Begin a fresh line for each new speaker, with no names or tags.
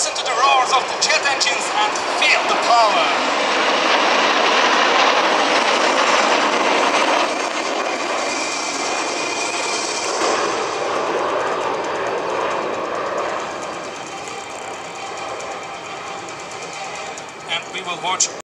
Listen to the roars of the jet engines and feel the power. And we will watch